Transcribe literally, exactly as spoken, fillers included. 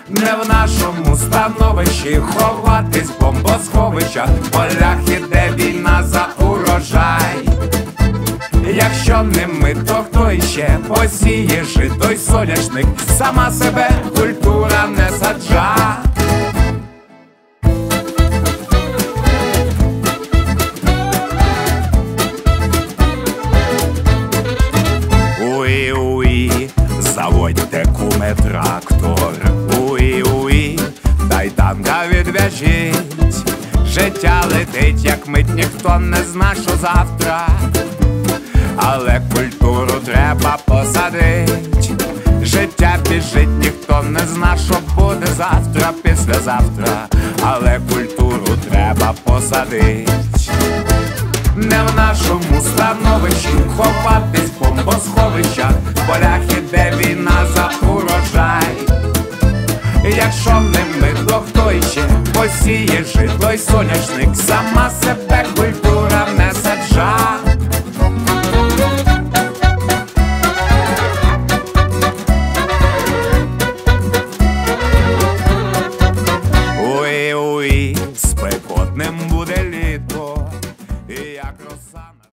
Не в нашому становищі ховатись в бомбосховищах, в полях іде війна за урожай. Якщо не ми, то хто іще посіє жито й соняшник? Сама себе культура не саджа. Уї-уї, заводьте, куме, трактор. Уї-уї, дай танка відв'яжіть. Життя летить, як мить, ніхто не зна, що завтра. Але культуру треба посадить. Життя біжить, ніхто не зна, що буде завтра, післязавтра. Але культуру треба посадить. Не в нашому становищі ховатись в бомбосховищах, в полях іде війна за урожай. Якщо не ми, то хто іще посіє жито й соняшник? Сама себе культура